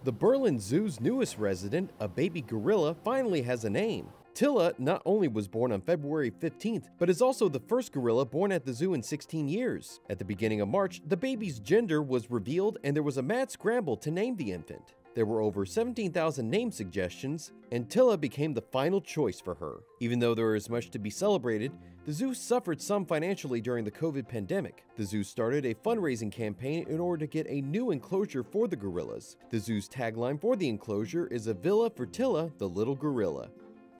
The Berlin Zoo's newest resident, a baby gorilla, finally has a name. Tilla not only was born on February 15th, but is also the first gorilla born at the zoo in 16 years. At the beginning of March, the baby's gender was revealed and there was a mad scramble to name the infant. There were over 17,000 name suggestions, and Tilla became the final choice for her. Even though there is much to be celebrated, the zoo suffered some financially during the COVID pandemic. The zoo started a fundraising campaign in order to get a new enclosure for the gorillas. The zoo's tagline for the enclosure is "A villa for Tilla, the little gorilla."